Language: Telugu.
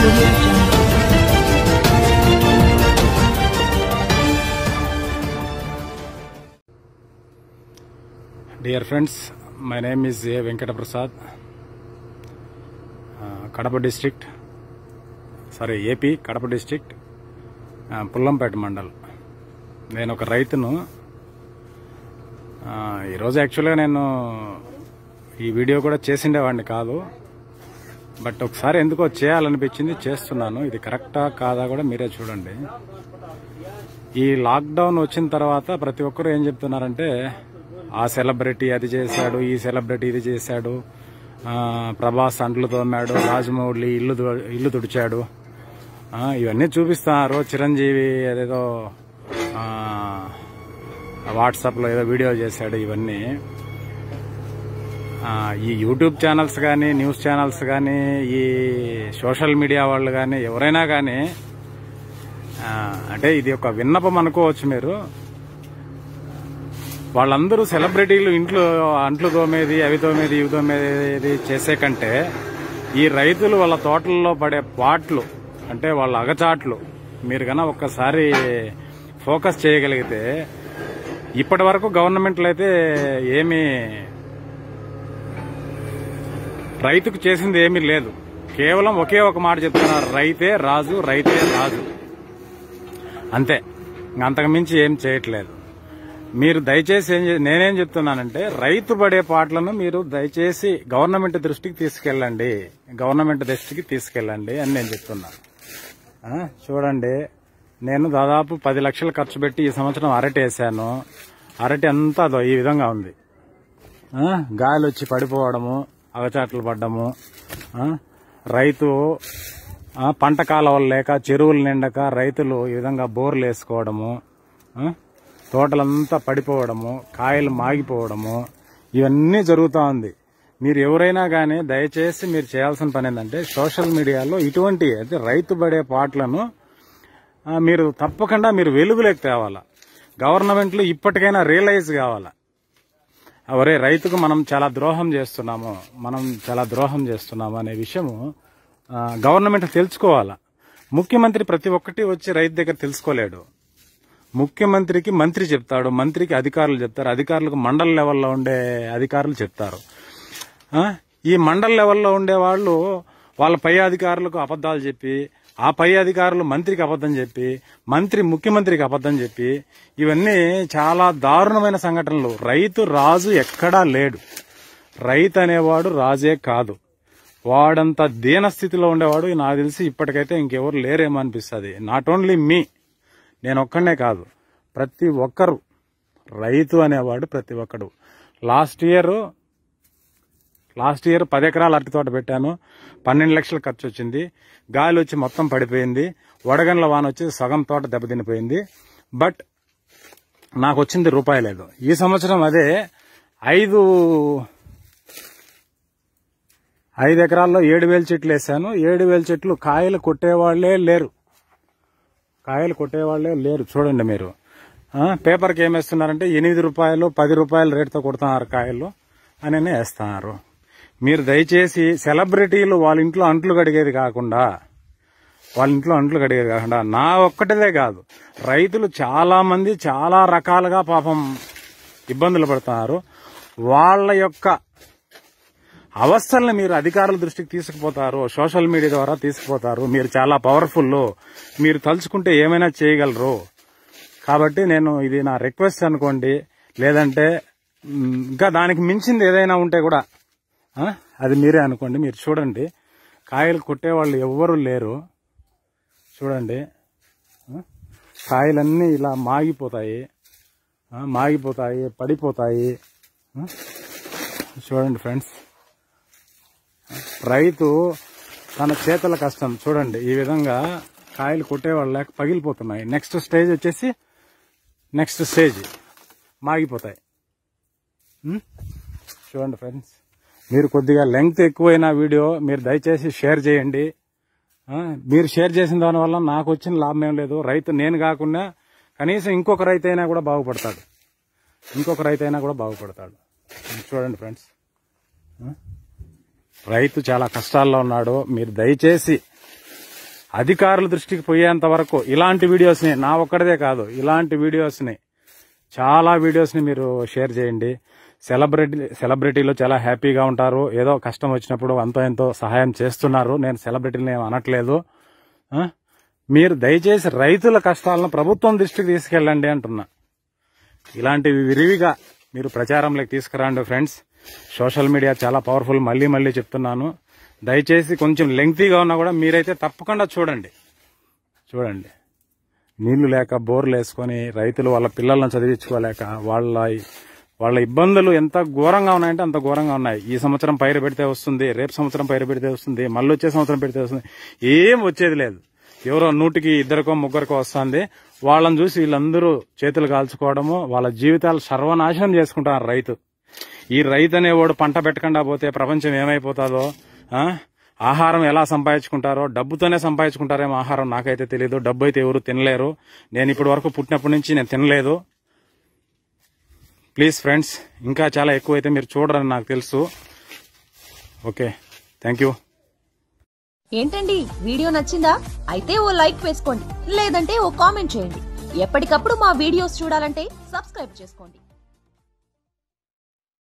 Audio Jungle. Dear friends, my name is A. Venkata Prasad, Kadapa district, AP, Kadapa district, Pullampet Mandal. నేను ఒక రైతును. ఈరోజు యాక్చువల్గా నేను ఈ వీడియో కూడా చేసిండేవాడిని కాదు, బట్ ఒకసారి ఎందుకో చేయాలనిపించింది, చేస్తున్నాను. ఇది కరెక్టా కాదా కూడా మీరే చూడండి. ఈ లాక్డౌన్ వచ్చిన తర్వాత ప్రతి ఒక్కరు ఏం చెప్తున్నారంటే, ఆ సెలబ్రిటీ అది చేశాడు, ఈ సెలబ్రిటీ ఇది చేశాడు, ప్రభాస్ అంట్లు తోమాడు, రాజమౌళి ఇల్లు తుడిచాడు, ఇవన్నీ చూపిస్తున్నారు. చిరంజీవి అదేదో వాట్సాప్లో ఏదో వీడియో చేశాడు. ఇవన్నీ ఈ యూట్యూబ్ ఛానల్స్ కానీ, న్యూస్ ఛానల్స్ కానీ, ఈ సోషల్ మీడియా వాళ్ళు కానీ, ఎవరైనా కానీ, అంటే ఇది ఒక విన్నపం అనుకోవచ్చు మీరు. వాళ్ళందరూ సెలబ్రిటీలు ఇంట్లో అంట్లు తోమేది, అవి తోమేది, ఇవి తోమేది చేసే కంటే, ఈ రైతులు వాళ్ళ తోటల్లో పడే పాట్లు, అంటే వాళ్ళ అగచాట్లు మీరు కన్నా ఒక్కసారి ఫోకస్ చేయగలిగితే, ఇప్పటి వరకు గవర్నమెంట్లు అయితే ఏమీ రైతుకు చేసింది ఏమీ లేదు. కేవలం ఒకే ఒక మాట చెప్తున్నారు, రైతే రాజు, రైతే రాజు, అంతే. అంతకు మించి ఏం చేయట్లేదు. మీరు దయచేసి నేనేం చెప్తున్నానంటే, రైతు పడే పాటలను మీరు దయచేసి గవర్నమెంట్ దృష్టికి తీసుకెళ్ళండి అని నేను చెప్తున్నాను. చూడండి, నేను దాదాపు 10 లక్షలు ఖర్చు పెట్టి ఈ సంవత్సరం అరటి వేసాను. అరటి అంతా ఈ విధంగా ఉంది. గాలి వచ్చి పడిపోవడము, అగచాట్లు పడ్డము, రైతు పంట కాలువలు లేక, చెరువులు నిండక రైతులు ఈ విధంగా బోర్లు వేసుకోవడము, తోటలంతా పడిపోవడము, కాయలు మాగిపోవడము, ఇవన్నీ జరుగుతూ ఉంది. మీరు ఎవరైనా కానీ దయచేసి మీరు చేయాల్సిన పని ఏంటంటే, సోషల్ మీడియాలో ఇటువంటి అయితే రైతు పడే పాటలను మీరు తప్పకుండా మీరు వెలుగులోకి తేవాలా. గవర్నమెంట్లు ఇప్పటికైనా రియలైజ్ కావాలా, అవరే రైతుకు మనం చాలా ద్రోహం చేస్తున్నాము అనే విషయము గవర్నమెంట్ తెలుసుకోవాలా. ముఖ్యమంత్రి ప్రతి ఒక్కటి వచ్చి రైతు దగ్గర తెలుసుకోలేడు. ముఖ్యమంత్రికి మంత్రి చెప్తాడు, మంత్రికి అధికారులు చెప్తారు, అధికారులకు మండల లెవెల్లో ఉండే అధికారులు చెప్తారు. ఈ మండల లెవెల్లో ఉండే వాళ్ళు వాళ్ళ పై అధికారులకు అబద్దాలు చెప్పి, ఆ పై అధికారులు మంత్రికి అబద్దం చెప్పి, మంత్రి ముఖ్యమంత్రికి అబద్దం చెప్పి, ఇవన్నీ చాలా దారుణమైన సంఘటనలు. రైతు రాజు ఎక్కడా లేడు. రైతు అనేవాడు రాజే కాదు. వాడంత దీనస్థితిలో ఉండేవాడు నాకు తెలిసి ఇప్పటికైతే ఇంకెవరు లేరేమో అనిపిస్తుంది. నాట్ ఓన్లీ మీ, నేను ఒక్కడనే కాదు, ప్రతి ఒక్కరు రైతు అనేవాడు ప్రతి ఒక్కడు. లాస్ట్ ఇయర్ 10 ఎకరాల అరటి తోట పెట్టాను. 12 లక్షలు ఖర్చు వచ్చింది. గాలి వచ్చి మొత్తం పడిపోయింది. వడగండ్ల వాన వచ్చి సగం తోట దెబ్బతినిపోయింది. బట్ నాకు వచ్చింది రూపాయి లేదు. ఈ సంవత్సరం అదే 5 ఎకరాల్లో 7,000 చెట్లు వేసాను. 7,000 చెట్లు కాయలు కొట్టేవాళ్లే లేరు. చూడండి మీరు, పేపర్కి ఏమేస్తున్నారంటే 8 రూపాయలు 10 రూపాయలు రేటుతో కొడుతున్నారు కాయలు అని వేస్తున్నారు. మీరు దయచేసి సెలబ్రిటీలు వాళ్ళ ఇంట్లో అంట్లు కడిగేది కాకుండా, నా ఒక్కటిదే కాదు, రైతులు చాలా మంది చాలా రకాలుగా పాపం ఇబ్బందులు పడుతున్నారు. వాళ్ళ యొక్క అవస్థల్ని మీరు అధికారుల దృష్టికి తీసుకుపోతారు, సోషల్ మీడియా ద్వారా తీసుకుపోతారు. మీరు చాలా పవర్ఫుల్, మీరు తలుచుకుంటే ఏమైనా చేయగలరు. కాబట్టి నేను ఇది నా రిక్వెస్ట్ అనుకోండి. లేదంటే ఇంకా దానికి మించింది ఏదైనా ఉంటే కూడా అది మీరే అనుకోండి. మీరు చూడండి, కాయలు కొట్టేవాళ్ళు ఎవ్వరూ లేరు. చూడండి, కాయలన్నీ ఇలా మాగిపోతాయి, పడిపోతాయి. చూడండి ఫ్రెండ్స్, రైతు తన చేతుల కష్టం చూడండి. ఈ విధంగా కాయలు కొట్టేవాళ్ళు లేక పగిలిపోతున్నాయి. Next stage మాగిపోతాయి. చూడండి ఫ్రెండ్స్, మీరు కొద్దిగా లెంగ్త్ ఎక్కువైన వీడియో మీరు దయచేసి షేర్ చేయండి. మీరు షేర్ చేసిన దానివల్ల నాకు వచ్చిన లాభం ఏం లేదు. రైతు నేను కాకుండా కనీసం ఇంకొక రైతు అయినా కూడా బాగుపడతాడు. చూడండి ఫ్రెండ్స్, రైతు చాలా కష్టాల్లో ఉన్నాడు. మీరు దయచేసి అధికారుల దృష్టికి పోయేంత వరకు ఇలాంటి వీడియోస్ని, నా ఒక్కడిదే కాదు, ఇలాంటి వీడియోస్ని, చాలా వీడియోస్ని మీరు షేర్ చేయండి. సెలబ్రిటీలు చాలా హ్యాపీగా ఉంటారు, ఏదో కష్టం వచ్చినప్పుడు అంతో ఎంతో సహాయం చేస్తున్నారు. నేను సెలబ్రిటీని ఏం అనట్లేదు. మీరు దయచేసి రైతుల కష్టాలను ప్రభుత్వం దృష్టికి తీసుకెళ్ళండి అంటున్నా. ఇలాంటివి విరివిగా మీరు ప్రచారంలోకి తీసుకురండి ఫ్రెండ్స్. సోషల్ మీడియా చాలా పవర్ఫుల్, మళ్ళీ చెప్తున్నాను. దయచేసి కొంచెం లెంగ్తీగా ఉన్నా కూడా మీరైతే తప్పకుండా చూడండి. నీళ్లు లేక బోర్లు వేసుకొని రైతులు వాళ్ళ పిల్లలను చదివించుకోలేక వాళ్ళ ఇబ్బందులు ఎంత ఘోరంగా ఉన్నాయంటే అంత ఘోరంగా ఉన్నాయి. ఈ సంవత్సరం పైరు పెడితే వస్తుంది, రేపు సంవత్సరం పైరు పెడితే వస్తుంది, మళ్ళీ వచ్చే సంవత్సరం పెడితే వస్తుంది, ఏం వచ్చేది లేదు. ఎవరో 100కి 2కో 3కో వస్తుంది. వాళ్ళని చూసి వీళ్ళందరూ చేతులు కాల్చుకోవడము, వాళ్ళ జీవితాలు సర్వనాశనం చేసుకుంటారు రైతు. ఈ రైతు అనేవాడు పంట పెట్టకుండా పోతే ప్రపంచం ఏమైపోతుందో, ఆహారం ఎలా సంపాదించుకుంటారో, డబ్బుతోనే సంపాదించుకుంటారేమో ఆహారం, నాకైతే తెలియదు. డబ్బు అయితే ఎవరు తినలేరు. నేను ఇప్పటి వరకు పుట్టినప్పటి నుంచి నేను తినలేదు. ప్లీజ్ ఫ్రెండ్స్, ఇంకా చాలా ఎక్కువైతే మీరు చూడరని నాకు తెలుసు. Okay, thank you. ఏంటండి, వీడియో నచ్చిందా? అయితే ఓ లైక్ వేసుకోండి, లేదంటే ఓ కామెంట్ చేయండి. ఎప్పటికప్పుడు మా వీడియోస్ చూడాలంటే సబ్స్క్రైబ్ చేసుకోండి.